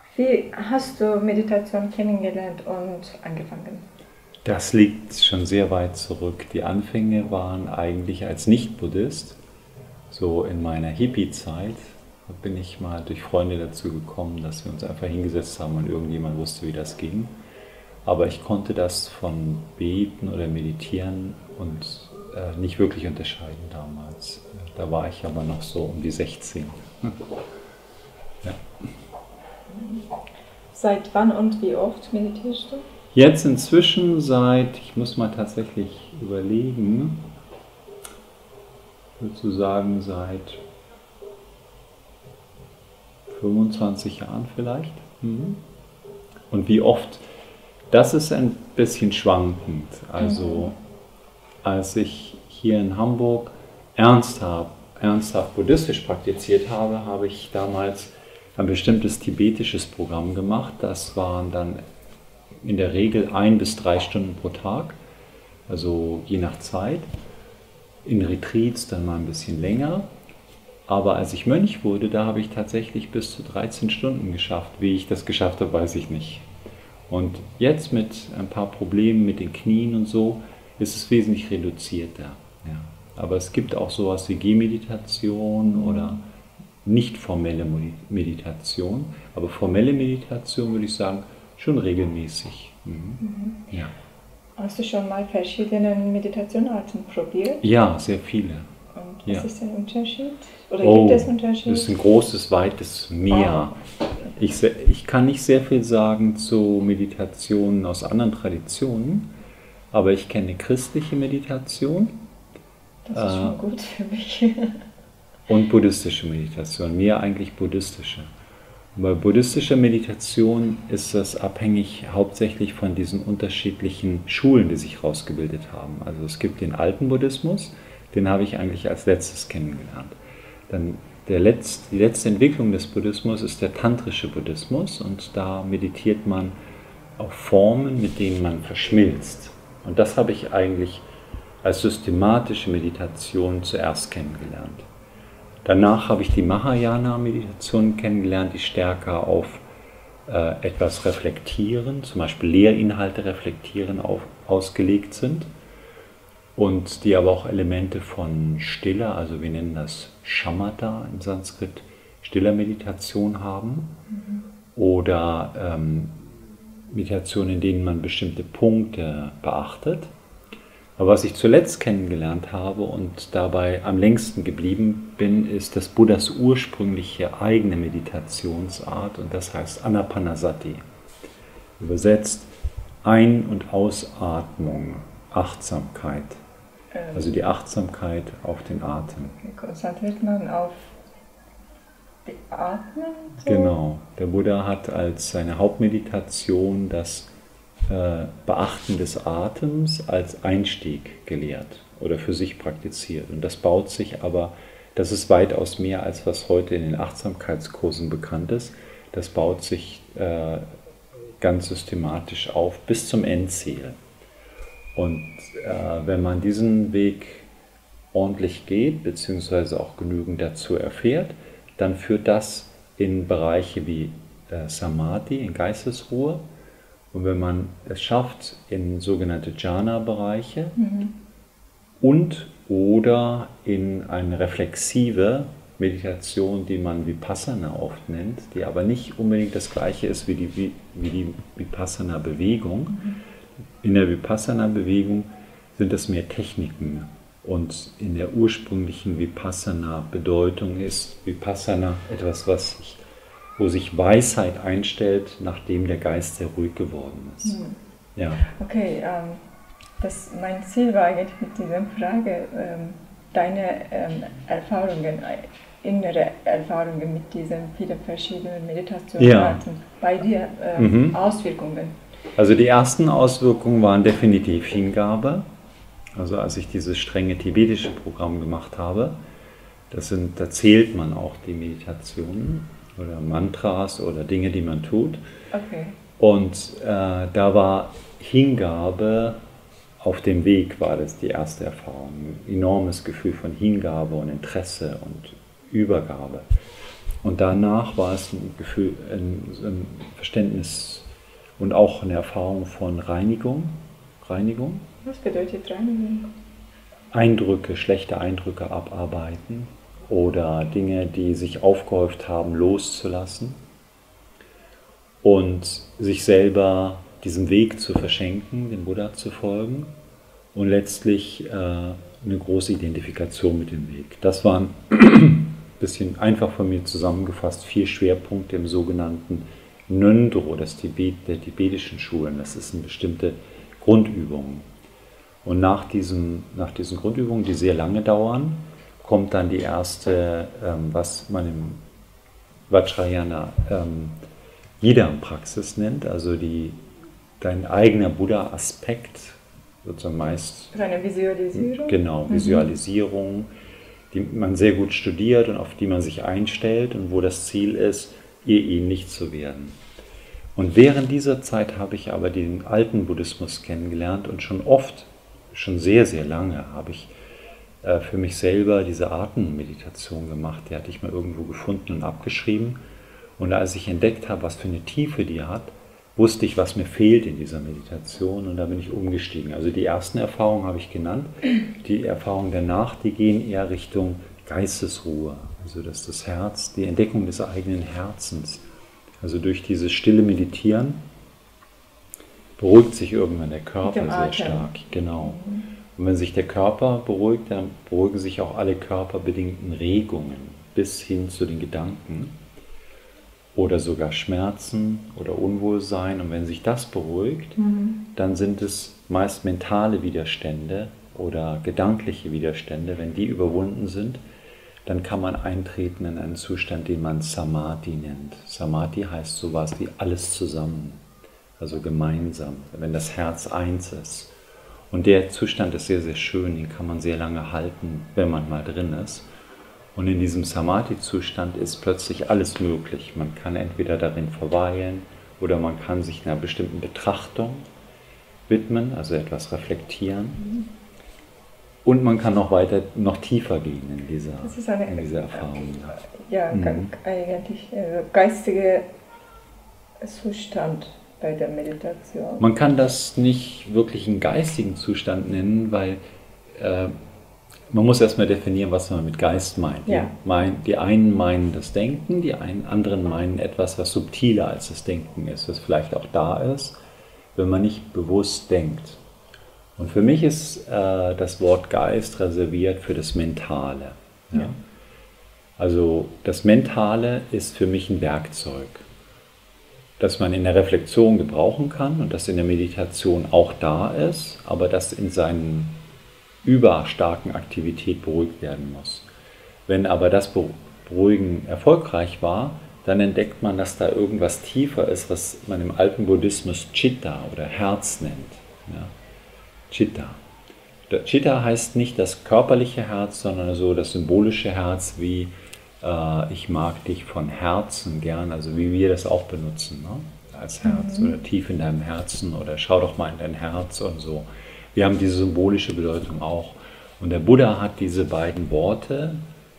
Wie hast du Meditation kennengelernt und angefangen? Das liegt schon sehr weit zurück. Die Anfänge waren eigentlich als Nicht-Buddhist. So in meiner Hippie-Zeit bin ich mal durch Freunde dazu gekommen, dass wir uns einfach hingesetzt haben und irgendjemand wusste, wie das ging. Aber ich konnte das von Beten oder Meditieren und nicht wirklich unterscheiden damals. Da war ich aber noch so um die 16. Ja. Seit wann und wie oft meditierst du? Jetzt inzwischen ich muss mal tatsächlich überlegen, sozusagen seit 25 Jahren vielleicht. Und wie oft, das ist ein bisschen schwankend. Also als ich hier in Hamburg ernsthaft buddhistisch praktiziert habe, habe ich damals ein bestimmtes tibetisches Programm gemacht. Das waren dann in der Regel 1 bis 3 Stunden pro Tag, also je nach Zeit. In Retreats dann mal ein bisschen länger. Aber als ich Mönch wurde, da habe ich tatsächlich bis zu 13 Stunden geschafft. Wie ich das geschafft habe, weiß ich nicht. Und jetzt mit ein paar Problemen mit den Knien und so, ist es wesentlich reduzierter. Ja. Aber es gibt auch sowas wie Gehmeditation oder nicht formelle Meditation. Aber formelle Meditation würde ich sagen, schon regelmäßig. Ja. Hast du schon mal verschiedene Meditationarten probiert? Ja, sehr viele. Und was ist der Unterschied? Oder gibt es Unterschiede? Das ist ein großes, weites Meer. Ich kann nicht sehr viel sagen zu Meditationen aus anderen Traditionen, aber ich kenne christliche Meditation. Das ist schon gut für mich. Und buddhistische Meditation, mehr eigentlich buddhistische. Bei buddhistischer Meditation ist das abhängig hauptsächlich von diesen unterschiedlichen Schulen, die sich herausgebildet haben. Also es gibt den alten Buddhismus, den habe ich eigentlich als letztes kennengelernt. Dann die letzte Entwicklung des Buddhismus ist der tantrische Buddhismus und da meditiert man auf Formen, mit denen man verschmilzt. Und das habe ich eigentlich als systematische Meditation zuerst kennengelernt. Danach habe ich die Mahayana-Meditation kennengelernt, die stärker auf etwas reflektieren, zum Beispiel Lehrinhalte reflektieren, ausgelegt sind und die aber auch Elemente von stiller, also wir nennen das Shamatha im Sanskrit, stiller Meditation haben oder Meditationen, in denen man bestimmte Punkte beachtet. Aber was ich zuletzt kennengelernt habe und dabei am längsten geblieben bin, ist das Buddhas ursprüngliche eigene Meditationsart und das heißt Anapanasati. Übersetzt Ein- und Ausatmung, Achtsamkeit. Also die Achtsamkeit auf den Atem. Konzentriert man auf die Atmung? So? Genau. Der Buddha hat als seine Hauptmeditation das Beachten des Atems als Einstieg gelehrt oder für sich praktiziert. Und das baut sich aber, das ist weitaus mehr als was heute in den Achtsamkeitskursen bekannt ist, das baut sich ganz systematisch auf bis zum Endziel. Und wenn man diesen Weg ordentlich geht, beziehungsweise auch genügend dazu erfährt, dann führt das in Bereiche wie Samadhi, in Geistesruhe. Und wenn man es schafft, in sogenannte Jhana-Bereiche und oder in eine reflexive Meditation, die man Vipassana oft nennt, die aber nicht unbedingt das gleiche ist wie die Vipassana-Bewegung. In der Vipassana-Bewegung sind es mehr Techniken und in der ursprünglichen Vipassana-Bedeutung ist Vipassana etwas, wo sich Weisheit einstellt, nachdem der Geist sehr ruhig geworden ist. Ja. Okay, mein Ziel war eigentlich mit dieser Frage, deine Erfahrungen, innere Erfahrungen mit diesen vielen verschiedenen Meditationsarten, bei dir Auswirkungen. Also die ersten Auswirkungen waren definitiv Hingabe. Also als ich dieses strenge tibetische Programm gemacht habe, da zählt man auch die Meditationen oder Mantras oder Dinge, die man tut. Okay. Und da war Hingabe auf dem Weg, war das die erste Erfahrung. Ein enormes Gefühl von Hingabe und Interesse und Übergabe. Und danach war es ein Gefühl, ein Verständnis und auch eine Erfahrung von Reinigung. Was bedeutet Reinigung? Eindrücke, schlechte Eindrücke abarbeiten oder Dinge, die sich aufgehäuft haben, loszulassen und sich selber diesem Weg zu verschenken, dem Buddha zu folgen und letztlich eine große Identifikation mit dem Weg. Das waren ein bisschen einfach von mir zusammengefasst 4 Schwerpunkte im sogenannten Nöndro, der tibetischen Schulen. Das ist eine bestimmte Grundübung. Und nach diesen Grundübungen, die sehr lange dauern, kommt dann die erste, was man im Vajrayana Yidam-Praxis nennt, also dein eigener Buddha-Aspekt, sozusagen meist. Eine Visualisierung? Genau, Visualisierung, die man sehr gut studiert und auf die man sich einstellt und wo das Ziel ist, ihr ähnlich zu werden. Und während dieser Zeit habe ich aber den alten Buddhismus kennengelernt und schon sehr, sehr lange habe ich für mich selber diese Atemmeditation gemacht. Die hatte ich mal irgendwo gefunden und abgeschrieben. Und als ich entdeckt habe, was für eine Tiefe die hat, wusste ich, was mir fehlt in dieser Meditation und da bin ich umgestiegen. Also die ersten Erfahrungen habe ich genannt. Die Erfahrungen danach, die gehen eher Richtung Geistesruhe. Also dass das Herz, die Entdeckung des eigenen Herzens. Also durch dieses stille Meditieren beruhigt sich irgendwann der Körper sehr stark. Genau. Und wenn sich der Körper beruhigt, dann beruhigen sich auch alle körperbedingten Regungen bis hin zu den Gedanken oder sogar Schmerzen oder Unwohlsein. Und wenn sich das beruhigt, dann sind es meist mentale Widerstände oder gedankliche Widerstände. Wenn die überwunden sind, dann kann man eintreten in einen Zustand, den man Samadhi nennt. Samadhi heißt sowas wie alles zusammen, also gemeinsam, wenn das Herz eins ist. Und der Zustand ist sehr, sehr schön, den kann man sehr lange halten, wenn man mal drin ist. Und in diesem Samadhi-Zustand ist plötzlich alles möglich. Man kann entweder darin verweilen oder man kann sich einer bestimmten Betrachtung widmen, also etwas reflektieren. Und man kann noch tiefer gehen in dieser Erfahrung. Ja, eigentlich geistiger Zustand bei der Meditation. Man kann das nicht wirklich einen geistigen Zustand nennen, weil man muss erstmal definieren, was man mit Geist meint. Ja. Die einen meinen das Denken, die anderen meinen etwas, was subtiler als das Denken ist, was vielleicht auch da ist, wenn man nicht bewusst denkt. Und für mich ist das Wort Geist reserviert für das Mentale. Ja? Also das Mentale ist für mich ein Werkzeug, das man in der Reflexion gebrauchen kann und das in der Meditation auch da ist, aber das in seinen überstarken Aktivität beruhigt werden muss. Wenn aber das Beruhigen erfolgreich war, dann entdeckt man, dass da irgendwas tiefer ist, was man im alten Buddhismus Chitta oder Herz nennt. Ja? Chitta. Chitta heißt nicht das körperliche Herz, sondern so das symbolische Herz, wie ich mag dich von Herzen gern, also wie wir das auch benutzen, ne? Als Herz oder tief in deinem Herzen oder schau doch mal in dein Herz und so. Wir haben diese symbolische Bedeutung auch. Und der Buddha hat diese beiden Worte,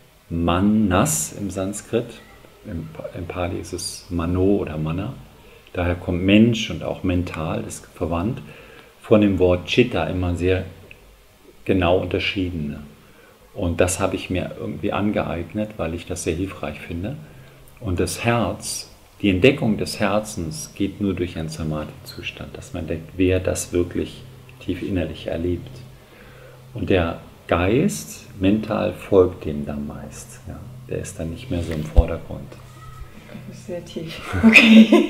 Manas im Sanskrit, im Pali ist es Mano oder Mana, daher kommt Mensch und auch mental, das ist verwandt, von dem Wort Chitta immer sehr genau unterschieden. Und das habe ich mir irgendwie angeeignet, weil ich das sehr hilfreich finde. Und das Herz, die Entdeckung des Herzens geht nur durch einen Samadhi-Zustand, dass man denkt, wer das wirklich tief innerlich erlebt. Und der Geist, mental, folgt dem dann meist. Ja. Der ist dann nicht mehr so im Vordergrund. Sehr tief. Okay.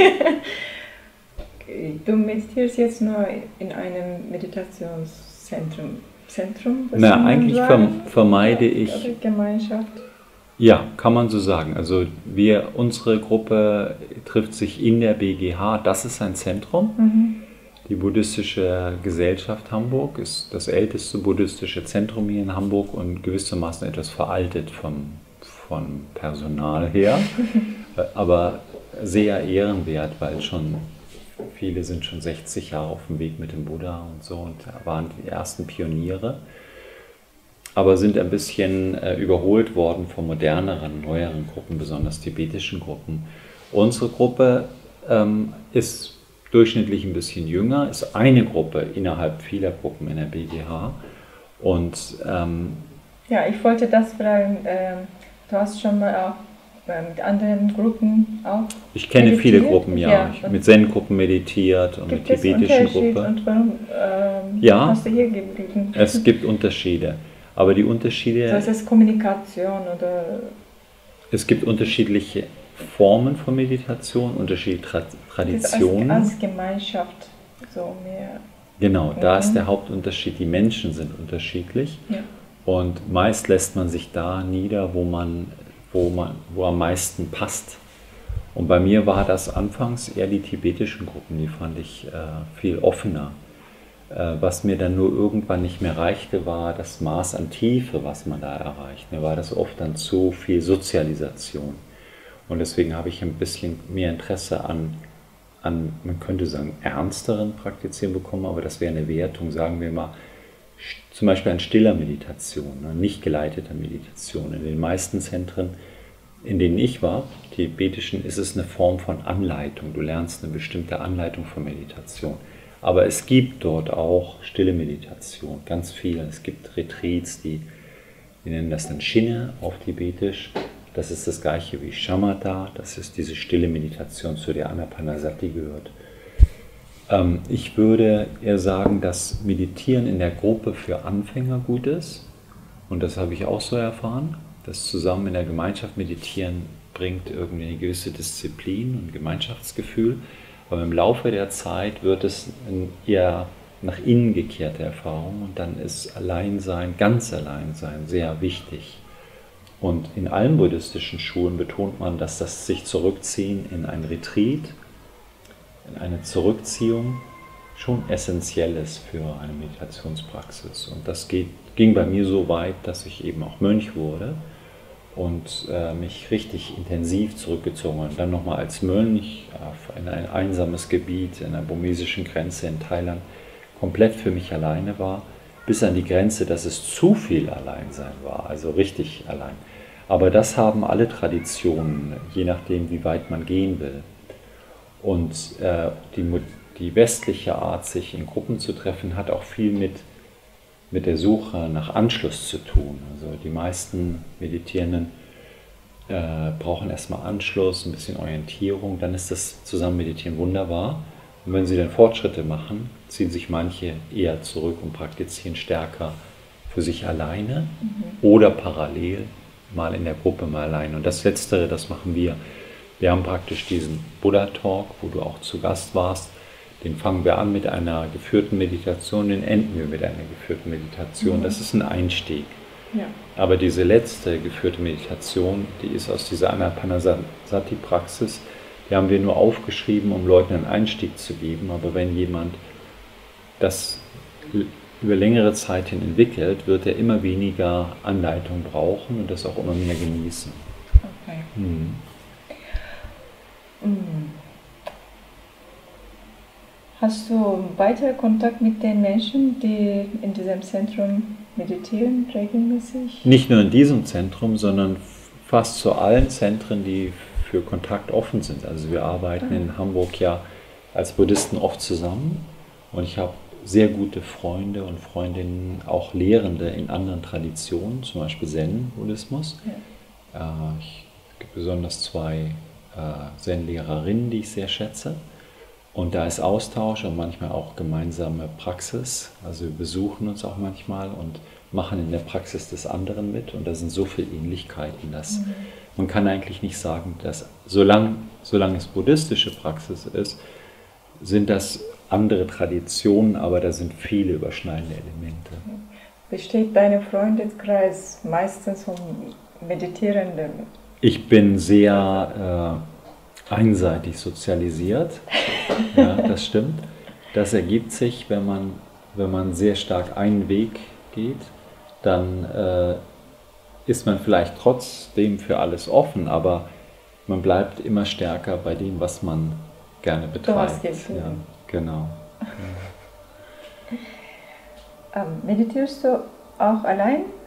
Du meditierst jetzt nur in einem Meditationszentrum. Na, eigentlich vermeide ich. Oder Gemeinschaft. Ja, kann man so sagen. Also unsere Gruppe trifft sich in der BGH. Das ist ein Zentrum. Die Buddhistische Gesellschaft Hamburg ist das älteste buddhistische Zentrum hier in Hamburg und gewissermaßen etwas veraltet vom Personal her, aber sehr ehrenwert, weil viele sind schon 60 Jahre auf dem Weg mit dem Buddha und so und waren die ersten Pioniere. aber sind ein bisschen überholt worden von moderneren, neueren Gruppen, besonders tibetischen Gruppen. Unsere Gruppe ist durchschnittlich ein bisschen jünger, ist eine Gruppe innerhalb vieler Gruppen in der BGH. Und ja, ich wollte das fragen. Du hast schon mal auch mit anderen Gruppen auch ich kenne meditiert? viele Gruppen, ja. Ich mit Zen-Gruppen meditiert und mit tibetischen Gruppen. Und warum Ja, hast du hier geblieben? es gibt Unterschiede. Aber die Unterschiede. So, ist es Kommunikation oder? Es gibt unterschiedliche Formen von Meditation, unterschiedliche Traditionen. Als Gemeinschaft so mehr. Genau, da ist der Hauptunterschied. Die Menschen sind unterschiedlich. Ja. Und meist lässt man sich da nieder, wo am meisten passt. Und bei mir war das anfangs eher die tibetischen Gruppen, die fand ich viel offener. Was mir dann nur irgendwann nicht mehr reichte, war das Maß an Tiefe, was man da erreicht. Mir war das oft dann zu viel Sozialisation. Und deswegen habe ich ein bisschen mehr Interesse an, man könnte sagen, ernsteren Praktizieren bekommen, aber das wäre eine Wertung, sagen wir mal, zum Beispiel an stiller Meditation, nicht geleiteter Meditation. In den meisten Zentren, in denen ich war, tibetischen, ist es eine Form von Anleitung. Du lernst eine bestimmte Anleitung von Meditation. Aber es gibt dort auch stille Meditation, ganz viel. Es gibt Retreats, die nennen das dann Shinne auf Tibetisch. Das ist das gleiche wie Shamatha, das ist diese stille Meditation, zu der Anapanasati gehört. Ich würde eher sagen, dass Meditieren in der Gruppe für Anfänger gut ist. Und das habe ich auch so erfahren. Das zusammen in der Gemeinschaft meditieren bringt irgendwie eine gewisse Disziplin und Gemeinschaftsgefühl. Aber im Laufe der Zeit wird es eher nach innen gekehrte Erfahrung und dann ist Alleinsein, ganz Alleinsein sehr wichtig. Und in allen buddhistischen Schulen betont man, dass das sich zurückziehen in ein Retreat, in eine Zurückziehung schon essentiell ist für eine Meditationspraxis. Und das ging bei mir so weit, dass ich eben auch Mönch wurde und mich richtig intensiv zurückgezogen habe. Und dann nochmal als Mönch in ein einsames Gebiet in der burmesischen Grenze in Thailand komplett für mich alleine war, bis an die Grenze, dass es zu viel Alleinsein war, also richtig allein. Aber das haben alle Traditionen, je nachdem, wie weit man gehen will. Und die westliche Art, sich in Gruppen zu treffen, hat auch viel mit der Suche nach Anschluss zu tun. Also die meisten Meditierenden brauchen erstmal Anschluss, ein bisschen Orientierung, dann ist das Zusammenmeditieren wunderbar. Und wenn sie dann Fortschritte machen, ziehen sich manche eher zurück und praktizieren stärker für sich alleine oder parallel, mal in der Gruppe, mal alleine. Und das Letztere, das machen wir. Wir haben praktisch diesen Buddha-Talk, wo du auch zu Gast warst. Den fangen wir an mit einer geführten Meditation, den enden wir mit einer geführten Meditation. Das ist ein Einstieg. Ja. Aber diese letzte geführte Meditation, die ist aus dieser Anapanasati-Praxis, die haben wir nur aufgeschrieben, um Leuten einen Einstieg zu geben. Aber wenn jemand das über längere Zeit hin entwickelt, wird er immer weniger Anleitung brauchen und das auch immer mehr genießen. Okay. Mhm. Hast du weiter Kontakt mit den Menschen, die in diesem Zentrum meditieren regelmäßig? Nicht nur in diesem Zentrum, sondern fast zu allen Zentren, die für Kontakt offen sind. Also wir arbeiten in Hamburg ja als Buddhisten oft zusammen und ich habe sehr gute Freunde und Freundinnen, auch Lehrende in anderen Traditionen, zum Beispiel Zen-Buddhismus. Ja. Es gibt besonders 2 Zen-Lehrerinnen, die ich sehr schätze. Und da ist Austausch und manchmal auch gemeinsame Praxis. Also wir besuchen uns auch manchmal und machen in der Praxis des anderen mit. Und da sind so viele Ähnlichkeiten, dass man kann eigentlich nicht sagen, dass solange es buddhistische Praxis ist, sind das andere Traditionen, aber da sind viele überschneidende Elemente. Besteht dein Freundeskreis meistens von Meditierenden? Ich bin sehr einseitig sozialisiert, ja, das stimmt. Das ergibt sich, wenn man sehr stark einen Weg geht, dann ist man vielleicht trotzdem für alles offen, aber man bleibt immer stärker bei dem, was man gerne betreibt. Ja, genau. Meditierst du auch allein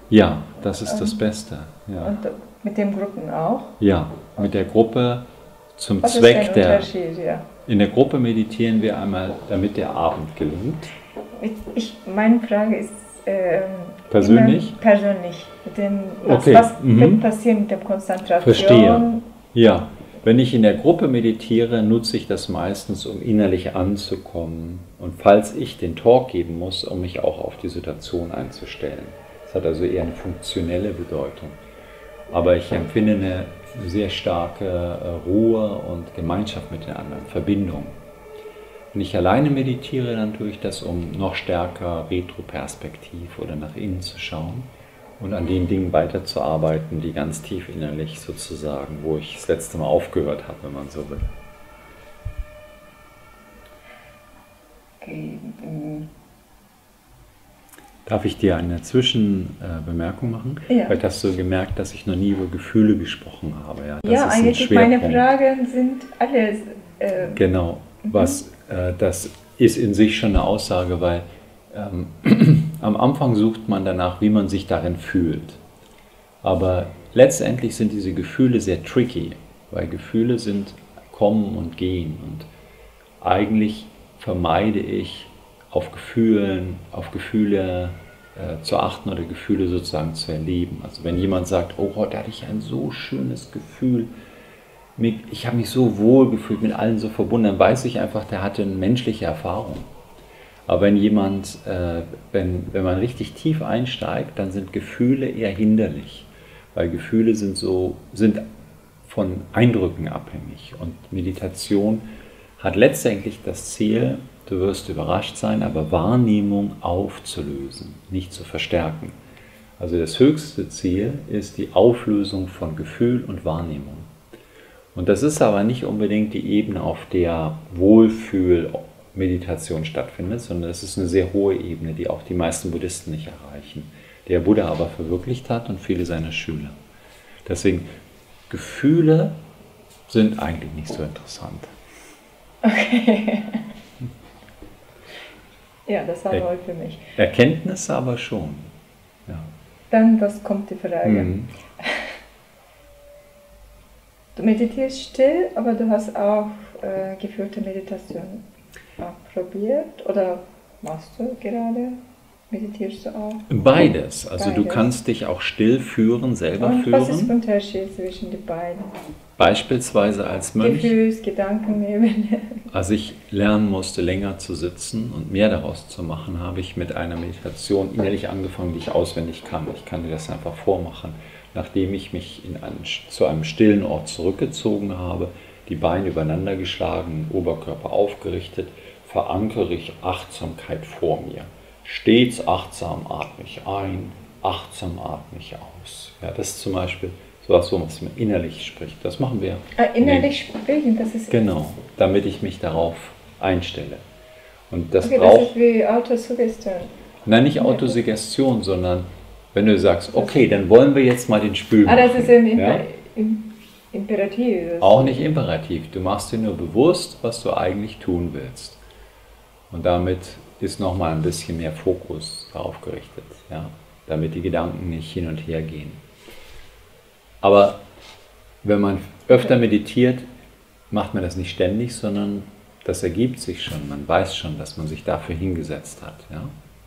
Ja, das ist das Beste. Ja, Und mit den Gruppen auch? ja, mit der Gruppe zum Was Zweck ist der der... Unterschied? Ja. In der Gruppe meditieren wir einmal, damit der Abend gelingt. Meine Frage ist Persönlich? immer persönlich. Mit dem, Okay, was wird passieren mit der Konzentration? Verstehe. Ja, wenn ich in der Gruppe meditiere, nutze ich das meistens, um innerlich anzukommen. Und falls ich den Talk geben muss, um mich auch auf die Situation einzustellen. Das hat also eher eine funktionelle Bedeutung. Aber ich empfinde eine sehr starke Ruhe und Gemeinschaft mit den anderen, Verbindung. Wenn ich alleine meditiere, dann tue ich das, um noch stärker retroperspektiv oder nach innen zu schauen und an den Dingen weiterzuarbeiten, die ganz tief innerlich sozusagen, wo ich das letzte Mal aufgehört habe, wenn man so will. Okay. Darf ich dir eine Zwischenbemerkung machen? Ja. Vielleicht hast du gemerkt, dass ich noch nie über Gefühle gesprochen habe. Ja, das Ja, ist ein eigentlich meine Schwerpunkt. Fragen sind alles. Genau, das ist in sich schon eine Aussage, weil am Anfang sucht man danach, wie man sich darin fühlt. Aber letztendlich sind diese Gefühle sehr tricky, weil Gefühle kommen und gehen. Und eigentlich vermeide ich, auf Gefühle zu achten oder Gefühle sozusagen zu erleben. Also wenn jemand sagt, oh, heute hatte ich ein so schönes Gefühl, ich habe mich so wohl gefühlt, mit allen so verbunden, dann weiß ich einfach, der hatte eine menschliche Erfahrung. Aber wenn wenn man richtig tief einsteigt, dann sind Gefühle eher hinderlich, weil Gefühle sind von Eindrücken abhängig. Und Meditation hat letztendlich das Ziel, du wirst überrascht sein, aber Wahrnehmung aufzulösen, nicht zu verstärken. Also das höchste Ziel ist die Auflösung von Gefühl und Wahrnehmung. Und das ist aber nicht unbedingt die Ebene, auf der Wohlfühl-Meditation stattfindet, sondern das ist eine sehr hohe Ebene, die auch die meisten Buddhisten nicht erreichen, der Buddha aber verwirklicht hat und viele seiner Schüler. Deswegen, Gefühle sind eigentlich nicht so interessant. Okay. Ja, das war neu für mich. Erkenntnisse aber schon. Ja. Dann, was kommt die Frage? Du meditierst still, aber du hast auch geführte Meditation probiert oder machst du gerade? Meditierst du auch? Beides. Also du Beides. kannst dich auch still führen, selber Und führen. was ist der Unterschied zwischen den beiden? Beispielsweise als Mönch. Gefühls, Gedankenebene. Als ich lernen musste, länger zu sitzen und mehr daraus zu machen, habe ich mit einer Meditation innerlich angefangen, die ich auswendig kann. Ich kann dir das einfach vormachen. Nachdem ich mich zu einem stillen Ort zurückgezogen habe, die Beine übereinander geschlagen, Oberkörper aufgerichtet, verankere ich Achtsamkeit vor mir. Stets achtsam atme ich ein, achtsam atme ich aus. Ja, das ist zum Beispiel sowas, wo man innerlich spricht. Das machen wir. Innerlich sprechen, das ist... Genau, damit ich mich darauf einstelle. Und das okay, braucht... das ist wie Autosuggestion. Nein, nicht Autosuggestion, sondern wenn du sagst, okay, dann wollen wir jetzt mal den Spül machen. Das ist ein Imperativ. Auch nicht imperativ. Du machst dir nur bewusst, was du eigentlich tun willst. Und damit ist nochmal ein bisschen mehr Fokus darauf gerichtet, ja? Damit die Gedanken nicht hin und her gehen. Aber wenn man öfter meditiert, macht man das nicht ständig, sondern das ergibt sich schon. Man weiß schon, dass man sich dafür hingesetzt hat. Ja?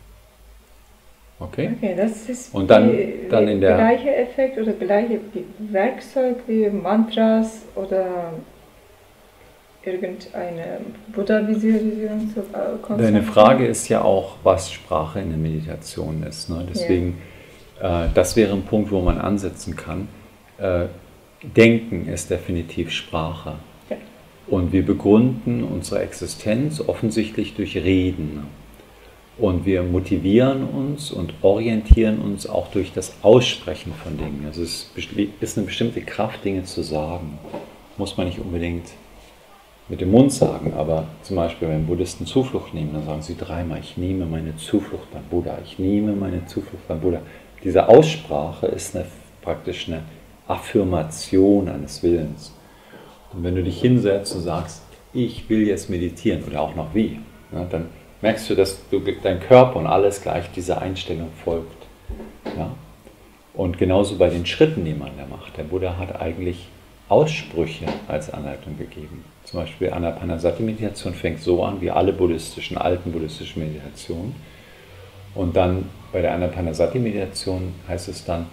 Okay? Okay, das ist und dann in der gleiche Effekt oder gleiche Werkzeug wie Mantras oder irgendeine Buddha-Visualisierung zu konzentrieren. Deine Frage ist ja auch, was Sprache in der Meditation ist. Ne? Deswegen, das wäre ein Punkt, wo man ansetzen kann. Denken ist definitiv Sprache. Ja. Und wir begründen unsere Existenz offensichtlich durch Reden. Und wir motivieren uns und orientieren uns auch durch das Aussprechen von Dingen. Also es ist eine bestimmte Kraft, Dinge zu sagen. Muss man nicht unbedingt mit dem Mund sagen, aber zum Beispiel, wenn Buddhisten Zuflucht nehmen, dann sagen sie dreimal, ich nehme meine Zuflucht beim Buddha, ich nehme meine Zuflucht beim Buddha. Diese Aussprache ist praktisch eine Affirmation eines Willens. Und wenn du dich hinsetzt und sagst, ich will jetzt meditieren oder auch noch wie, ja, dann merkst du, dass dein Körper und alles gleich dieser Einstellung folgt. Ja? Und genauso bei den Schritten, die man da macht. Der Buddha hat eigentlich Aussprüche als Anleitung gegeben. Zum Beispiel Anapanasati-Meditation fängt so an wie alle alten buddhistischen Meditationen. Und dann bei der Anapanasati-Meditation heißt es dann,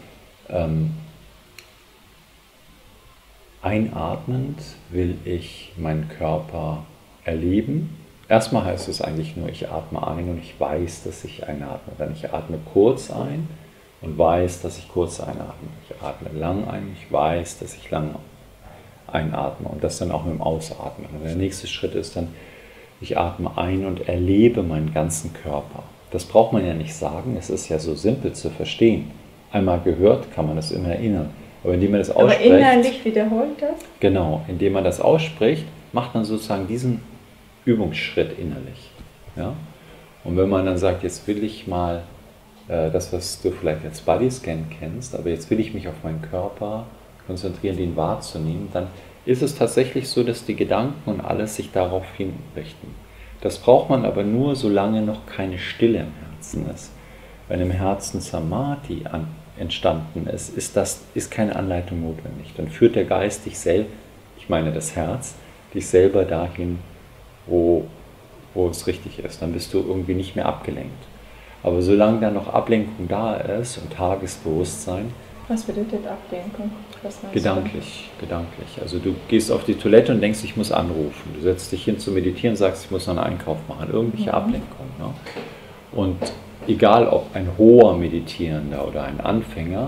einatmend will ich meinen Körper erleben. Erstmal heißt es eigentlich nur, ich atme ein und ich weiß, dass ich einatme. Dann ich atme kurz ein und weiß, dass ich kurz einatme. Ich atme lang ein, ich weiß, dass ich lang einatme und das dann auch mit dem Ausatmen. Und der nächste Schritt ist dann, ich atme ein und erlebe meinen ganzen Körper. Das braucht man ja nicht sagen, es ist ja so simpel zu verstehen. Einmal gehört, kann man das immer erinnern. Aber indem man das ausspricht... Aber innerlich wiederholt das? Genau, indem man das ausspricht, macht man sozusagen diesen Übungsschritt innerlich. Ja? Und wenn man dann sagt, jetzt will ich mal das, was du vielleicht als Bodyscan kennst, aber jetzt will ich mich auf meinen Körper konzentrieren, den wahrzunehmen, dann ist es tatsächlich so, dass die Gedanken und alles sich darauf hinrichten. Das braucht man aber nur, solange noch keine Stille im Herzen ist. Wenn im Herzen Samadhi entstanden ist, ist keine Anleitung notwendig. Dann führt der Geist dich selbst, ich meine das Herz, dich selber dahin, wo es richtig ist. Dann bist du irgendwie nicht mehr abgelenkt. Aber solange da noch Ablenkung da ist und Tagesbewusstsein. Was bedeutet Ablenkung? Gedanklich. Also du gehst auf die Toilette und denkst, ich muss anrufen. Du setzt dich hin zu meditieren und sagst, ich muss noch einen Einkauf machen. Irgendwelche Ablenkung. Ne? Und egal ob ein hoher Meditierender oder ein Anfänger,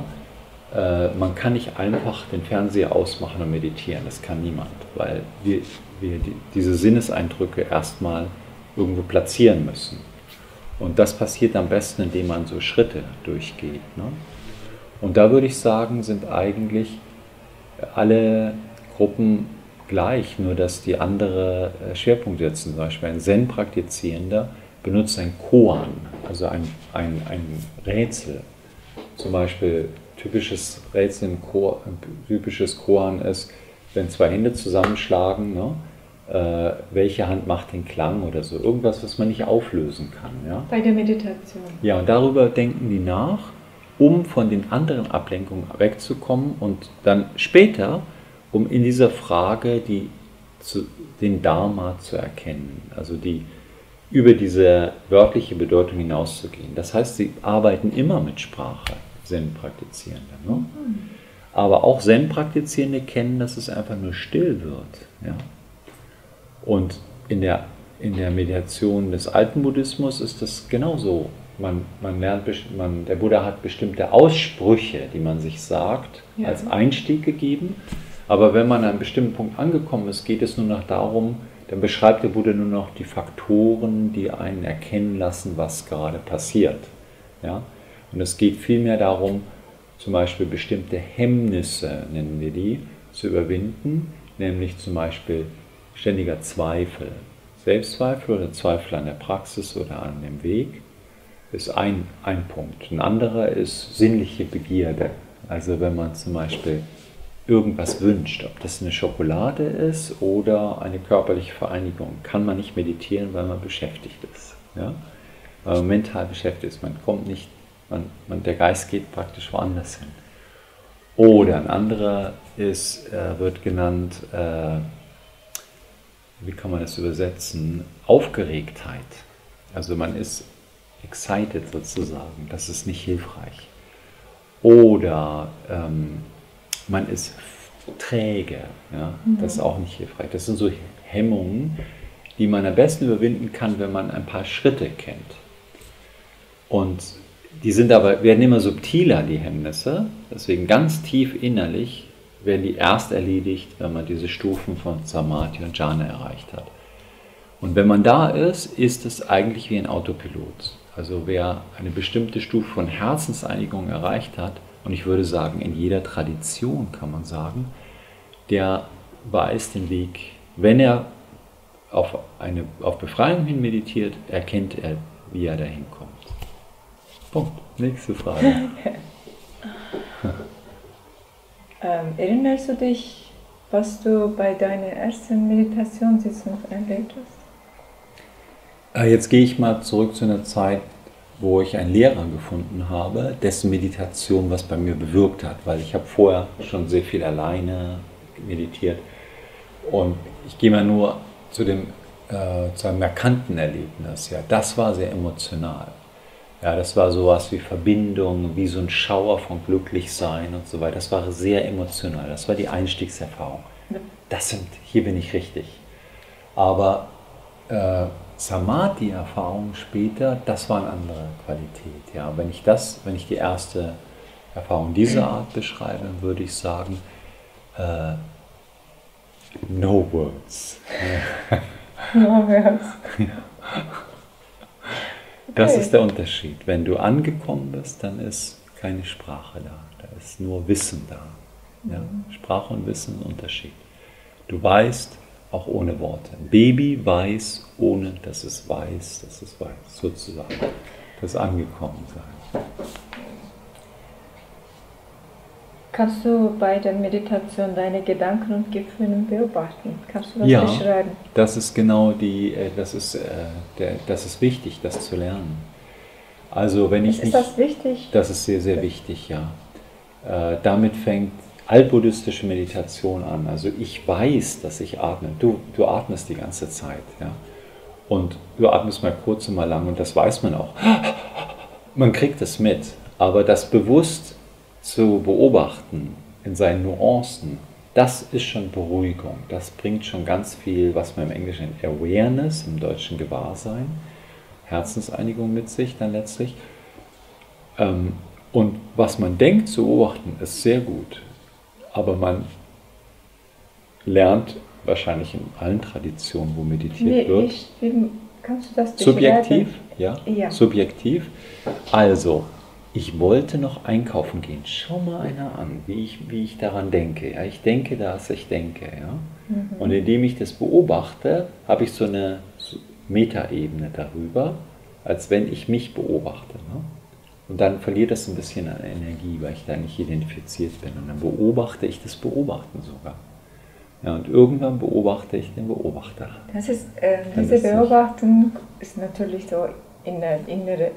man kann nicht einfach den Fernseher ausmachen und meditieren. Das kann niemand, weil wir diese Sinneseindrücke erstmal irgendwo platzieren müssen. Und das passiert am besten, indem man so Schritte durchgeht. Ne? Und da würde ich sagen, sind eigentlich alle Gruppen gleich, nur dass die andere Schwerpunkte setzen. Zum Beispiel ein Zen-Praktizierender benutzt ein Koan, also ein Rätsel. Zum Beispiel typisches Rätsel typisches Koan ist, wenn zwei Hände zusammenschlagen, ne? Welche Hand macht den Klang oder so. Irgendwas, was man nicht auflösen kann. Ja? Bei der Meditation. Ja, und darüber denken die nach, um von den anderen Ablenkungen wegzukommen und dann später, um in dieser Frage den Dharma zu erkennen, also über diese wörtliche Bedeutung hinauszugehen. Das heißt, sie arbeiten immer mit Sprache, Zen-Praktizierende. Ne? Aber auch Zen-Praktizierende kennen, dass es einfach nur still wird. Ja? Und in der Meditation des alten Buddhismus ist das genauso. Der Buddha hat bestimmte Aussprüche, die man sich sagt, als Einstieg gegeben. Aber wenn man an einem bestimmten Punkt angekommen ist, geht es nur noch darum, dann beschreibt der Buddha nur noch die Faktoren, die einen erkennen lassen, was gerade passiert. Ja? Und es geht vielmehr darum, zum Beispiel bestimmte Hemmnisse, nennen wir die, zu überwinden, nämlich zum Beispiel ständiger Zweifel. Selbstzweifel oder Zweifel an der Praxis oder an dem Weg ist ein Punkt. Ein anderer ist sinnliche Begierde. Also wenn man zum Beispiel irgendwas wünscht, ob das eine Schokolade ist oder eine körperliche Vereinigung, kann man nicht meditieren, weil man beschäftigt ist. Ja? Weil man mental beschäftigt ist. Man kommt nicht, der Geist geht praktisch woanders hin. Oder ein anderer wird genannt, wie kann man das übersetzen? Aufgeregtheit. Also man ist excited sozusagen, das ist nicht hilfreich. Oder man ist träge, ja? Das ist auch nicht hilfreich. Das sind so Hemmungen, die man am besten überwinden kann, wenn man ein paar Schritte kennt. Und die werden immer subtiler, die Hemmnisse, deswegen ganz tief innerlich werden die erst erledigt, wenn man diese Stufen von Samadhi und Jhana erreicht hat. Und wenn man da ist es eigentlich wie ein Autopilot. Also wer eine bestimmte Stufe von Herzenseinigung erreicht hat, und ich würde sagen, in jeder Tradition kann man sagen, der weiß den Weg. Wenn er auf Befreiung hin meditiert, erkennt er, wie er dahin kommt. Punkt. Nächste Frage. Erinnerst du dich, was du bei deiner ersten Meditationssitzung erlebt hast? Jetzt gehe ich mal zurück zu einer Zeit, wo ich einen Lehrer gefunden habe, dessen Meditation was bei mir bewirkt hat, weil ich habe vorher schon sehr viel alleine meditiert und ich gehe mal nur zu einem markanten Erlebnis. Ja, das war sehr emotional. Ja, das war sowas wie Verbindung, wie so ein Schauer von Glücklichsein und so weiter. Das war sehr emotional. Das war die Einstiegserfahrung. Hier bin ich richtig. Aber Samadhi-Erfahrungen später, das war eine andere Qualität. Ja, wenn ich die erste Erfahrung dieser Art beschreibe, würde ich sagen, no words. No words. Das Okay. ist der Unterschied. Wenn du angekommen bist, dann ist keine Sprache da. Da ist nur Wissen da. Ja? Sprache und Wissen sind ein Unterschied. Du weißt auch ohne Worte. Ein Baby weiß, ohne dass es weiß, sozusagen. Das Angekommensein. Kannst du bei der Meditation deine Gedanken und Gefühle beobachten? Kannst du das Ja, beschreiben? das ist genau das ist wichtig, das zu lernen. Also wenn ich Ist nicht, das wichtig? das ist sehr, sehr wichtig, ja. Damit fängt altbuddhistische Meditation an. Also ich weiß, dass ich atme. Du atmest die ganze Zeit, ja. Und du atmest mal kurz und mal lang und das weiß man auch. Man kriegt es mit, aber das bewusst zu beobachten in seinen Nuancen, das ist schon Beruhigung. Das bringt schon ganz viel, was man im Englischen Awareness, im Deutschen Gewahrsein, Herzenseinigung mit sich dann letztlich. Und was man denkt zu beobachten, ist sehr gut. Aber man lernt wahrscheinlich in allen Traditionen, wo meditiert wird. Kannst du das beschreiben? Subjektiv, ja? Ja. Subjektiv. Also, ich wollte noch einkaufen gehen. Schau mal einer an, wie ich daran denke. Ja? Ich denke, dass ich denke. Ja? Und indem ich das beobachte, habe ich so eine Metaebene darüber, als wenn ich mich beobachte. Ne? Und dann verliert das ein bisschen an Energie, weil ich da nicht identifiziert bin. Und dann beobachte ich das Beobachten sogar. Ja, und irgendwann beobachte ich den Beobachter. Das ist, diese Beobachtung ist natürlich so in der inneren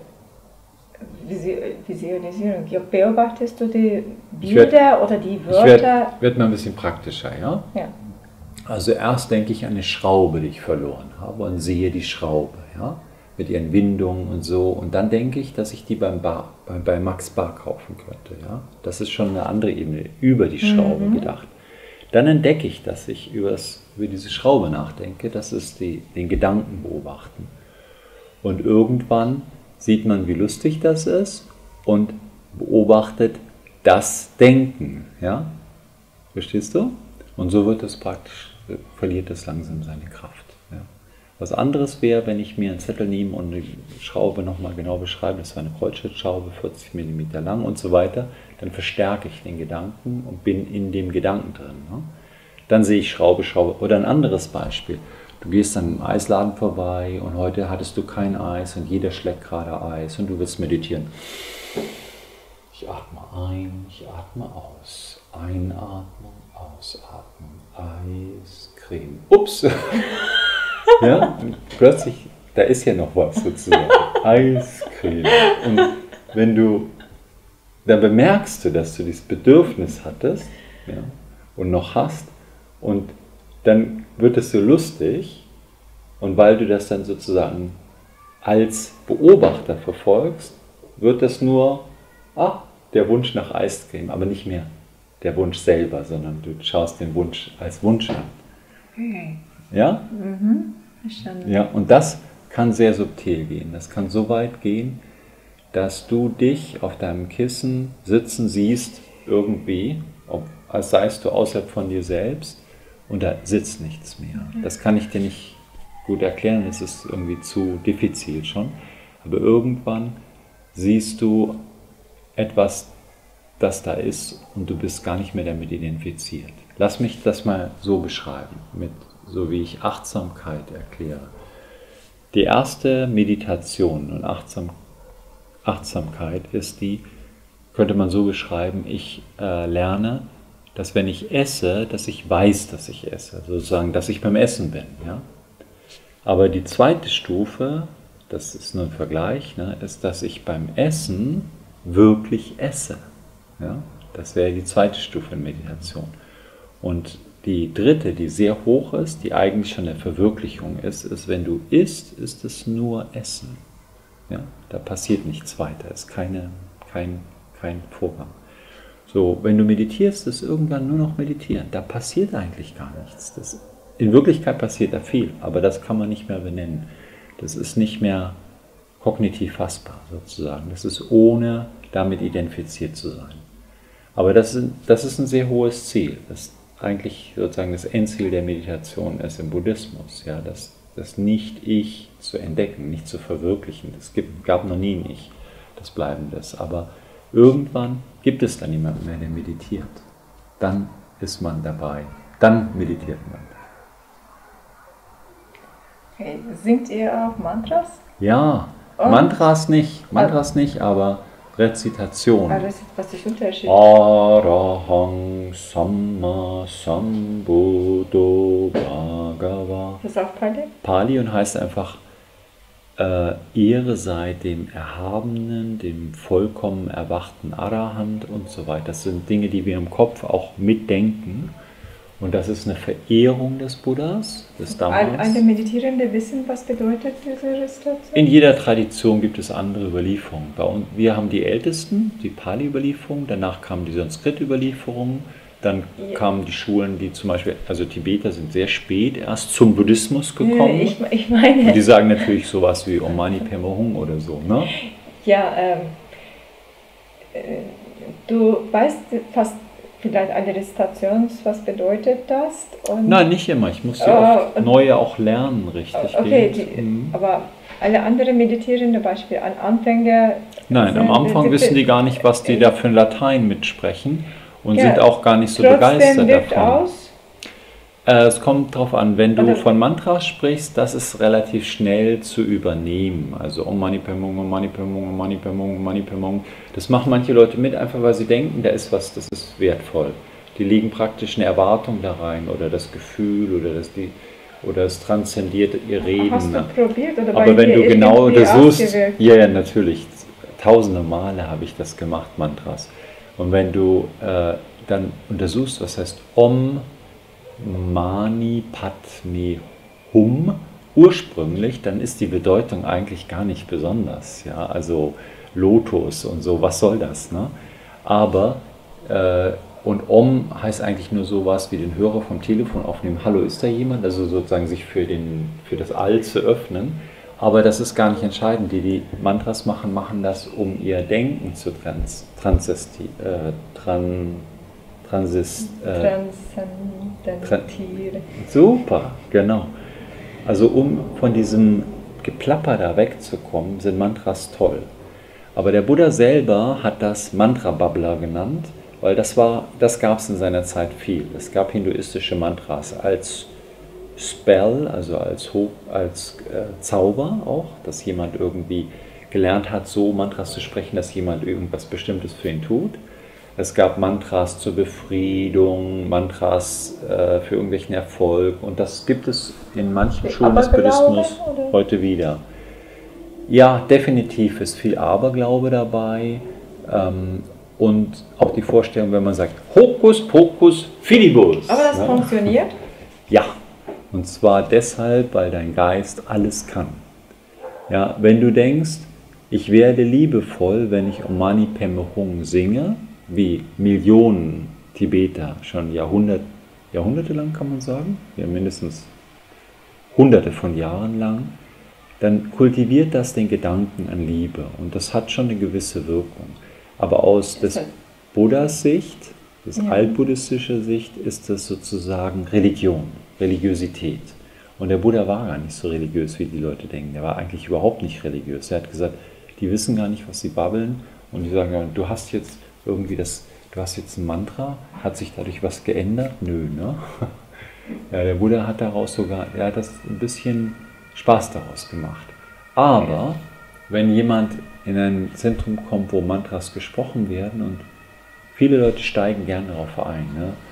Visualisierung. Beobachtest du die Bilder oder die Wörter? Wird mal ein bisschen praktischer, ja? Ja. Also erst denke ich an eine Schraube, die ich verloren habe und sehe die Schraube, ja? Mit ihren Windungen und so. Und dann denke ich, dass ich die bei Max Bar kaufen könnte, ja? Das ist schon eine andere Ebene, über die Schraube gedacht. Dann entdecke ich, dass ich über diese Schraube nachdenke, das ist den Gedanken beobachten. Und irgendwann sieht man, wie lustig das ist und beobachtet das Denken. Ja? Verstehst du? Und so wird es praktisch, verliert es langsam seine Kraft. Ja? Was anderes wäre, wenn ich mir einen Zettel nehme und die Schraube nochmal genau beschreibe, das war eine Kreuzschlitzschraube, 40 mm lang und so weiter, dann verstärke ich den Gedanken und bin in dem Gedanken drin. Ne? Dann sehe ich Schraube. Oder ein anderes Beispiel. Du gehst an einem Eisladen vorbei und heute hattest du kein Eis und jeder schlägt gerade Eis und du willst meditieren. Ich atme ein, ich atme aus. Einatmung, ausatmen. Eiscreme. Ups! Ja, und plötzlich, da ist ja noch was sozusagen. Eiscreme. Und wenn dann bemerkst du, dass du dieses Bedürfnis hattest, ja, und noch hast, und dann wird es so lustig, und weil du das dann sozusagen als Beobachter verfolgst, wird das nur, der Wunsch nach Eiscreme, aber nicht mehr der Wunsch selber, sondern du schaust den Wunsch als Wunsch an. Okay. Ja? Verstanden. Ja, und das kann sehr subtil gehen. Das kann so weit gehen, dass du dich auf deinem Kissen sitzen siehst, irgendwie, als seist du außerhalb von dir selbst und da sitzt nichts mehr. Das kann ich dir nicht gut erklären, das ist irgendwie zu diffizil schon. Aber irgendwann siehst du etwas, das da ist und du bist gar nicht mehr damit identifiziert. Lass mich das mal so beschreiben, so wie ich Achtsamkeit erkläre. Die erste Meditation und Achtsamkeit ist könnte man so beschreiben, ich lerne, dass wenn ich esse, dass ich weiß, dass ich esse, sozusagen, dass ich beim Essen bin. Ja? Aber die zweite Stufe das ist nur ein Vergleich, ne, ist, dass ich beim Essen wirklich esse. Ja? Das wäre die zweite Stufe in Meditation. Und die dritte, die sehr hoch ist, die eigentlich schon eine Verwirklichung ist, wenn du isst, ist es nur Essen. Ja? Da passiert nichts weiter, ist kein Vorgang. So, wenn du meditierst, ist irgendwann nur noch meditieren. Da passiert eigentlich gar nichts. In Wirklichkeit passiert da viel, aber das kann man nicht mehr benennen. Das ist nicht mehr kognitiv fassbar sozusagen. Das ist ohne damit identifiziert zu sein. Aber das ist ein sehr hohes Ziel. Das eigentlich sozusagen das Endziel der Meditation ist im Buddhismus. Ja, das Nicht-Ich zu entdecken, nicht zu verwirklichen. Das gab noch nie ein Ich, das Bleibendes. Aber irgendwann gibt es dann jemanden mehr, der meditiert. Dann ist man dabei. Dann meditiert man. Okay. Singt ihr auch Mantras? Ja, Und? Mantras nicht, aber Rezitation. Was ist der Unterschied? Arahang Samma Sambuddho Bhagava. Das ist auch Pali? Pali und heißt einfach Ehre sei dem Erhabenen, dem vollkommen erwachten Arahant und so weiter. Das sind Dinge, die wir im Kopf auch mitdenken. Und das ist eine Verehrung des Buddhas, des Dhammas. Alle Meditierende wissen, was bedeutet diese Rezitation? In jeder Tradition gibt es andere Überlieferungen. Wir haben die ältesten, die Pali-Überlieferung, danach kamen die Sanskrit-Überlieferungen, dann kamen die Schulen, die zum Beispiel, also Tibeter sind sehr spät erst zum Buddhismus gekommen. Ich meine... Und die sagen natürlich sowas wie Om Mani Padme Hum oder so, ne? Ja, du weißt fast vielleicht eine Rezitation, was bedeutet das? Und Nein, nicht immer. Ich muss ja neue auch lernen, richtig. Okay, aber alle anderen Meditierenden, Beispiel an Anfänger... Nein, am Anfang wissen die gar nicht, was die da für ein Latein mitsprechen und sind auch gar nicht so begeistert davon. Aus? Es kommt darauf an, wenn du von Mantras sprichst, das ist relativ schnell zu übernehmen. Also Om Mani Padme Hum, Om Mani Padme Hum, Om Mani Padme Hum, Om Mani Padme Hum. Das machen manche Leute mit, einfach weil sie denken, da ist was, das ist wertvoll. Die legen praktisch eine Erwartung da rein oder das Gefühl oder es transzendiert ihr Reden. Hast du probiert oder aber wenn du genau untersuchst, ja, natürlich, tausende Male habe ich das gemacht, Mantras. Und wenn du dann untersuchst, was heißt Om Mani Padme Hum ursprünglich, dann ist die Bedeutung eigentlich gar nicht besonders. Ja? Also Lotus und so, was soll das? Ne? Aber, und Om heißt eigentlich nur sowas wie den Hörer vom Telefon aufnehmen. Hallo, ist da jemand? Also sozusagen sich für das All zu öffnen. Aber das ist gar nicht entscheidend. Die Mantras machen das, um ihr Denken zu transzendieren. Super, genau. Also um von diesem Geplapper da wegzukommen, sind Mantras toll. Aber der Buddha selber hat das Mantra-Babbler genannt, weil das gab es in seiner Zeit viel. Es gab hinduistische Mantras als Spell, also als Zauber auch, dass jemand irgendwie gelernt hat, so Mantras zu sprechen, dass jemand irgendwas Bestimmtes für ihn tut. Es gab Mantras zur Befriedung, Mantras für irgendwelchen Erfolg und das gibt es in manchen Schulen des Buddhismus heute wieder. Ja, definitiv ist viel Aberglaube dabei und auch die Vorstellung, wenn man sagt, Hokus Pokus Fidibus. Aber das funktioniert? Ja, und zwar deshalb, weil dein Geist alles kann. Ja, wenn du denkst, ich werde liebevoll, wenn ich Om Mani Padme Hum singe, wie Millionen Tibeter schon jahrhundertelang kann man sagen, ja mindestens hunderte von Jahren lang, dann kultiviert das den Gedanken an Liebe und das hat schon eine gewisse Wirkung. Aber aus des Buddhas Sicht, des altbuddhistischer Sicht, ist das sozusagen Religion, Religiosität. Und der Buddha war gar nicht so religiös, wie die Leute denken. Der war eigentlich überhaupt nicht religiös. Er hat gesagt, die wissen gar nicht, was sie babbeln und die sagen, ja, du hast jetzt ein Mantra, hat sich dadurch was geändert? Nö, ne? Ja, der Buddha hat das ein bisschen Spaß daraus gemacht. Aber wenn jemand in ein Zentrum kommt, wo Mantras gesprochen werden und viele Leute steigen gerne darauf ein, ne?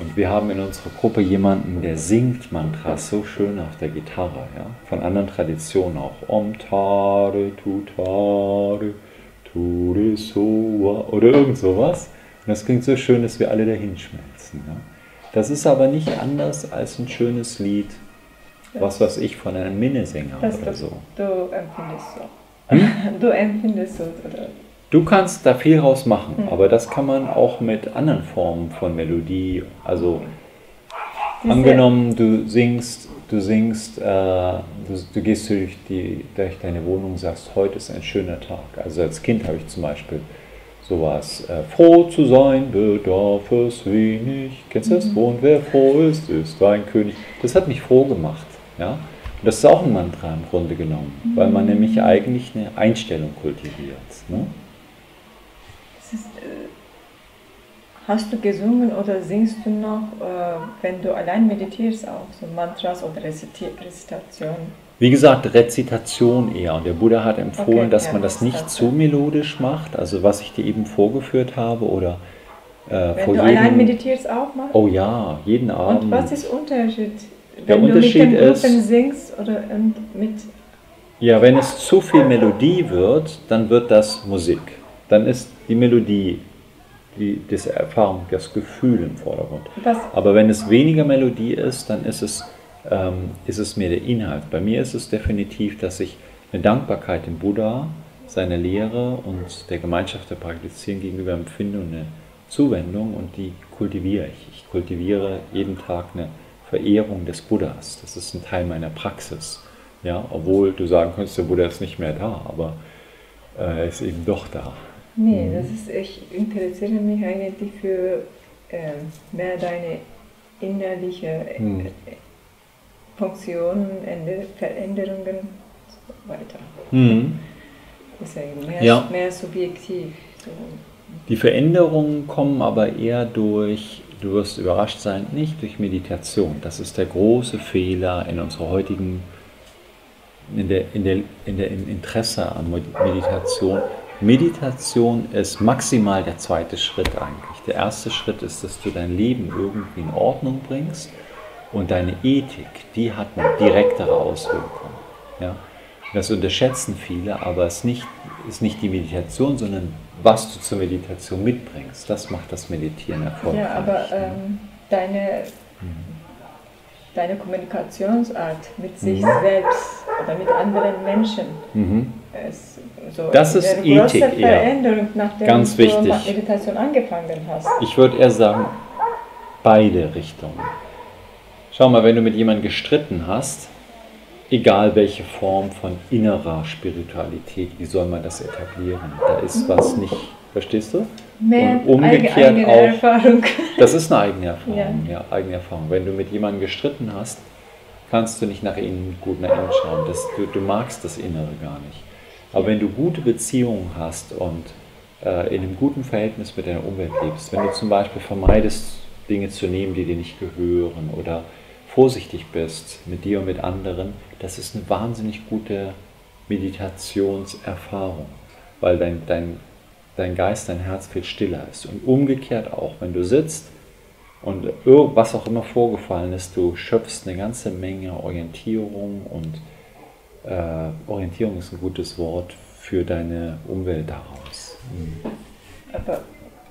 Und wir haben in unserer Gruppe jemanden, der singt Mantras so schön auf der Gitarre, ja? Von anderen Traditionen auch. Om Tare, Tutare, Ture Soa oder irgend sowas. Und das klingt so schön, dass wir alle dahin schmelzen. Ja? Das ist aber nicht anders als ein schönes Lied, was weiß ich, von einem Minnesänger oder so. Du empfindest so. Du empfindest so, oder? Du kannst da viel raus machen, aber das kann man auch mit anderen Formen von Melodie, also angenommen, du gehst durch deine Wohnung und sagst, heute ist ein schöner Tag. Also als Kind habe ich zum Beispiel sowas, froh zu sein bedarf es wenig. Kennst du das? Und wer froh ist, ist ein König. Das hat mich froh gemacht. Ja? Und das ist auch ein Mantra im Grunde genommen, weil man nämlich eigentlich eine Einstellung kultiviert. Ne? Hast du gesungen oder singst du noch, wenn du allein meditierst, auch so Mantras oder Rezitation? Wie gesagt, Rezitation eher. Und der Buddha hat empfohlen, dass man das nicht Rezitation. zu melodisch macht, also was ich dir eben vorgeführt habe. Oder Wenn du allein meditierst auch machst? Oh ja, jeden Abend. Und was ist der Unterschied? Der Wenn Unterschied du mit den ist, Gruppen singst oder mit... ja, wenn es zu viel Melodie wird, dann wird das Musik. Dann ist die Melodie, die Erfahrung, das Gefühl im Vordergrund. Aber wenn es weniger Melodie ist, dann ist es mehr der Inhalt. Bei mir ist es definitiv, dass ich eine Dankbarkeit dem Buddha, seiner Lehre und der Gemeinschaft der Praktizierenden gegenüber empfinde und eine Zuwendung, und die kultiviere ich. Ich kultiviere jeden Tag eine Verehrung des Buddhas. Das ist ein Teil meiner Praxis. Ja, obwohl du sagen könntest, der Buddha ist nicht mehr da, aber er ist eben doch da. Nee, ich interessiere mich eigentlich für mehr deine innerliche Funktionen, Veränderungen und so weiter. Das ist ja mehr subjektiv. So. Die Veränderungen kommen aber eher durch, du wirst überrascht sein, nicht durch Meditation. Das ist der große Fehler in unserer heutigen, im Interesse an Meditation. Meditation ist maximal der zweite Schritt eigentlich. Der erste Schritt ist, dass du dein Leben irgendwie in Ordnung bringst, und deine Ethik, die hat eine direktere Auswirkung. Ja? Das unterschätzen viele, aber es ist nicht die Meditation, sondern was du zur Meditation mitbringst. Das macht das Meditieren erfolgreich. Ja, aber deine Kommunikationsart mit sich selbst oder mit anderen Menschen ist so das ist eine große Ethik Veränderung, nachdem ganz du wichtig. Meditation angefangen hast. Ich würde eher sagen, beide Richtungen. Schau mal, wenn du mit jemandem gestritten hast, egal welche Form von innerer Spiritualität, wie soll man das etablieren? Da ist was nicht, verstehst du? Mehr und umgekehrt eigene auch. Erfahrung. Das ist eine eigene Erfahrung, ja, eigene Erfahrung. Wenn du mit jemandem gestritten hast, kannst du nicht nach innen mit gutem Ende schauen. Du magst das Innere gar nicht. Aber wenn du gute Beziehungen hast und in einem guten Verhältnis mit deiner Umwelt lebst, wenn du zum Beispiel vermeidest, Dinge zu nehmen, die dir nicht gehören, oder vorsichtig bist mit dir und mit anderen, das ist eine wahnsinnig gute Meditationserfahrung, weil dein Geist, dein Herz viel stiller ist. Und umgekehrt auch, wenn du sitzt und was auch immer vorgefallen ist, du schöpfst eine ganze Menge Orientierung, und Orientierung ist ein gutes Wort für deine Umwelt daraus. Aber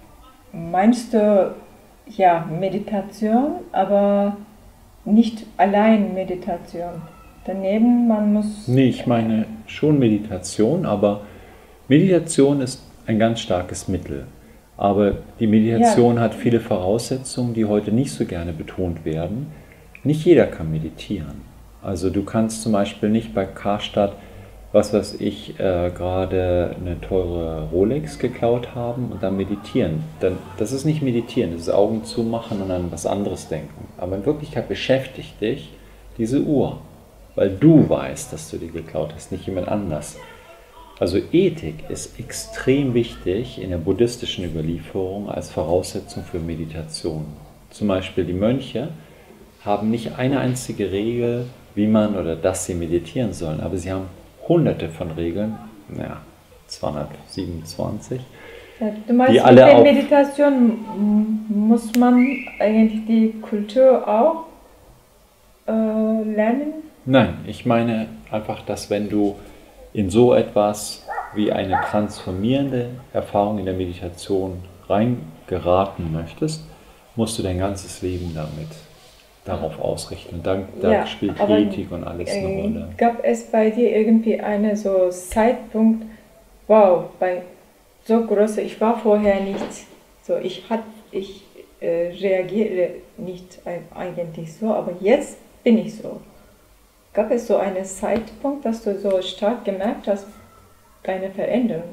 meinst du, ja, Meditation, aber nicht allein Meditation? Daneben, man muss... Nee, ich meine schon Meditation, aber Meditation ist ein ganz starkes Mittel. Aber die Meditation hat viele Voraussetzungen, die heute nicht so gerne betont werden. Nicht jeder kann meditieren. Also du kannst zum Beispiel nicht bei Karstadt, was weiß ich, gerade eine teure Rolex geklaut haben und dann meditieren. Das ist nicht meditieren, das ist Augen zumachen und an was anderes denken. Aber in Wirklichkeit beschäftigt dich diese Uhr, weil du weißt, dass du die geklaut hast, nicht jemand anders. Also Ethik ist extrem wichtig in der buddhistischen Überlieferung als Voraussetzung für Meditation. Zum Beispiel die Mönche haben nicht eine einzige Regel, wie man oder dass sie meditieren sollen, aber sie haben hunderte von Regeln, 227, Ja, du meinst, die mit alle der auf... Meditation muss man eigentlich die Kultur auch lernen? Nein, ich meine einfach, dass wenn du in so etwas wie eine transformierende Erfahrung in der Meditation reingeraten möchtest, musst du dein ganzes Leben darauf ausrichten. Und dann da spielt aber Ethik und alles eine Rolle. gab es bei dir irgendwie einen so Zeitpunkt, wow, bei so große, ich war vorher nicht so, ich reagiere nicht eigentlich so, aber jetzt bin ich so. Gab es so einen Zeitpunkt, dass du so stark gemerkt hast, deine Veränderung?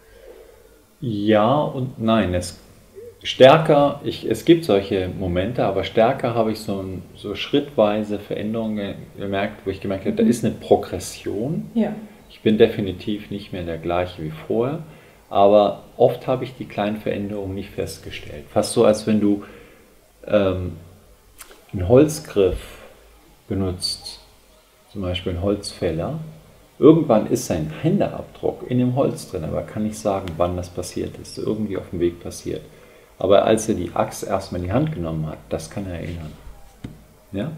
Ja und nein. Es gibt solche Momente, aber stärker habe ich so schrittweise Veränderungen gemerkt, wo ich gemerkt habe, da ist eine Progression. Ja. Ich bin definitiv nicht mehr der gleiche wie vorher, aber oft habe ich die kleinen Veränderungen nicht festgestellt. Fast so, als wenn du einen Holzgriff benutzt, zum Beispiel einen Holzfäller. Irgendwann ist sein Händeabdruck in dem Holz drin, aber er kann nicht sagen, wann das passiert ist. Irgendwie auf dem Weg passiert. Aber als er die Axt erstmal in die Hand genommen hat, das kann er erinnern. Ja?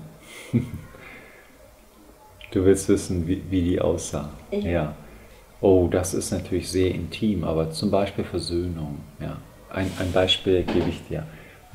Du willst wissen, wie die aussah. Ja. Oh, das ist natürlich sehr intim, aber zum Beispiel Versöhnung. Ja. Ein Beispiel gebe ich dir.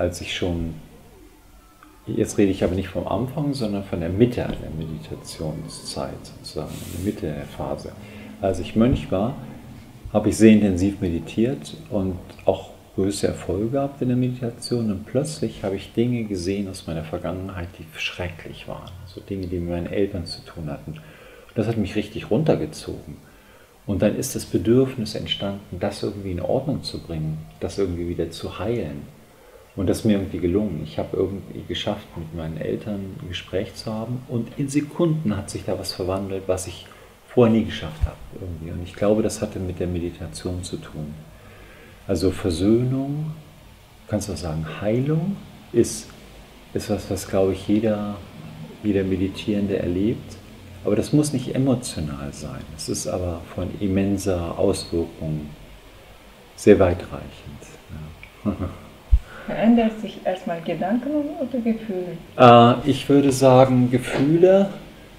Jetzt rede ich aber nicht vom Anfang, sondern von der Mitte der Meditationszeit, sozusagen, in der Mitte der Phase. Als ich Mönch war, habe ich sehr intensiv meditiert und auch größte Erfolge gehabt in der Meditation. Und plötzlich habe ich Dinge gesehen aus meiner Vergangenheit, die schrecklich waren. So Dinge, die mit meinen Eltern zu tun hatten. Und das hat mich richtig runtergezogen. Und dann ist das Bedürfnis entstanden, das irgendwie in Ordnung zu bringen, das irgendwie wieder zu heilen. Und das ist mir irgendwie gelungen. Ich habe irgendwie geschafft, mit meinen Eltern ein Gespräch zu haben. Und in Sekunden hat sich da was verwandelt, was ich vorher nie geschafft habe. Irgendwie. Und ich glaube, das hatte mit der Meditation zu tun. Also Versöhnung, kannst du auch sagen, Heilung ist was glaube ich, jeder Meditierende erlebt. Aber das muss nicht emotional sein. Es ist aber von immenser Auswirkung sehr weitreichend. Ja. Verändert sich erstmal Gedanken oder Gefühle? Ich würde sagen, Gefühle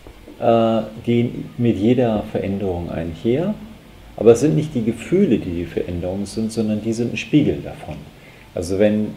gehen mit jeder Veränderung einher, aber es sind nicht die Gefühle, die Veränderungen sind, sondern die sind ein Spiegel davon. Also wenn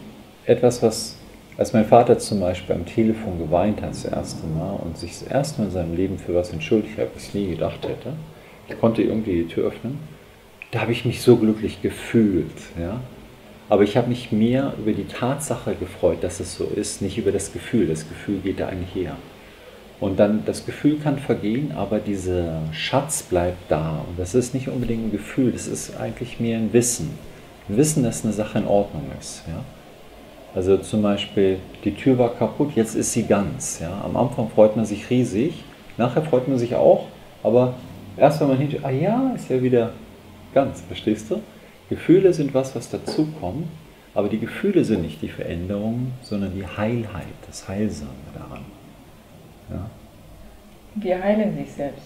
als mein Vater zum Beispiel am Telefon geweint hat das erste Mal und sich das erste Mal in seinem Leben für was entschuldigt hat, was ich nie gedacht hätte, ich konnte irgendwie die Tür öffnen, da habe ich mich so glücklich gefühlt, ja. Aber ich habe mich mehr über die Tatsache gefreut, dass es so ist, nicht über das Gefühl. Das Gefühl geht da einher. Und dann, das Gefühl kann vergehen, aber dieser Schatz bleibt da. Und das ist nicht unbedingt ein Gefühl, das ist eigentlich mehr ein Wissen. Ein Wissen, dass eine Sache in Ordnung ist. Ja? Also zum Beispiel, die Tür war kaputt, jetzt ist sie ganz. Ja? Am Anfang freut man sich riesig, nachher freut man sich auch, aber erst wenn man hinterher, ist ja wieder ganz, verstehst du? Gefühle sind was dazukommt, aber die Gefühle sind nicht die Veränderung, sondern die Heilheit, das Heilsame daran. Ja? Wir heilen sich selbst.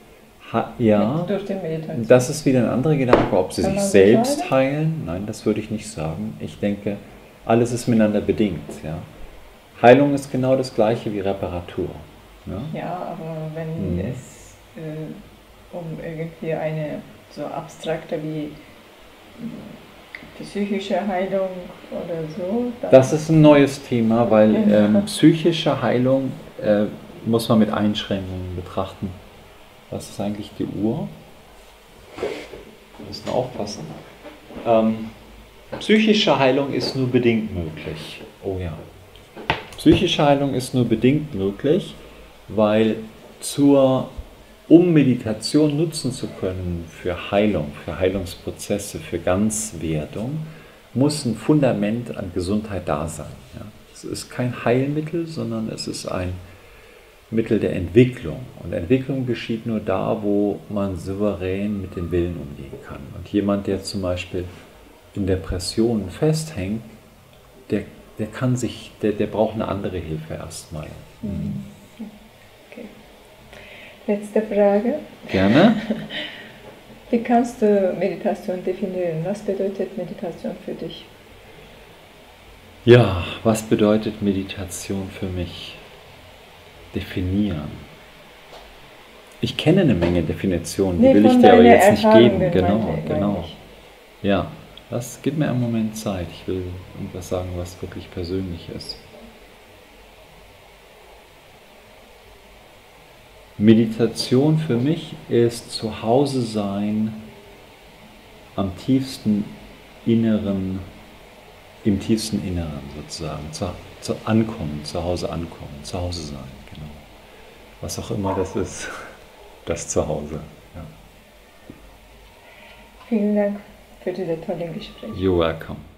Durch die Meditation. Das ist wieder ein anderer Gedanke, ob sie sich selbst heilen. Nein, das würde ich nicht sagen. Ich denke, alles ist miteinander bedingt. Ja? Heilung ist genau das Gleiche wie Reparatur. Ja, aber wenn es um irgendwie eine so abstrakte wie psychische Heilung oder so. Das ist ein neues Thema, weil psychische Heilung muss man mit Einschränkungen betrachten. Was ist eigentlich die Uhr? Wir müssen aufpassen. Psychische Heilung ist nur bedingt möglich. Oh ja. Psychische Heilung ist nur bedingt möglich, weil um Meditation nutzen zu können für Heilung, für Heilungsprozesse, für Ganzwerdung, muss ein Fundament an Gesundheit da sein. Ja. Es ist kein Heilmittel, sondern es ist ein Mittel der Entwicklung. Und Entwicklung geschieht nur da, wo man souverän mit den Willen umgehen kann. Und jemand, der zum Beispiel in Depressionen festhängt, der braucht eine andere Hilfe erstmal. Okay. Letzte Frage. Gerne. Wie kannst du Meditation definieren? Was bedeutet Meditation für dich? Ja, was bedeutet Meditation für mich? Definieren. Ich kenne eine Menge Definitionen, die will ich dir aber jetzt nicht geben. Genau. Ja, gib mir einen Moment Zeit. Ich will irgendwas sagen, was wirklich persönlich ist. Meditation für mich ist zu Hause sein im tiefsten Inneren sozusagen, zu Hause ankommen, zu Hause sein, genau. Was auch immer das ist, das Zuhause. Ja. Vielen Dank für dieses tolle Gespräch. You're welcome.